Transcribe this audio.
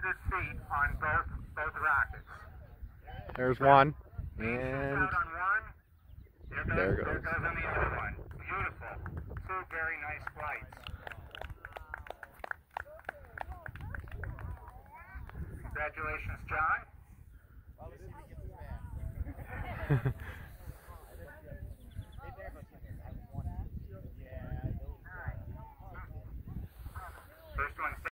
100 feet on both rockets. There's one. Shoots And out on one. there There goes. goes on the other one. Beautiful. Two very nice flights. Congratulations, John.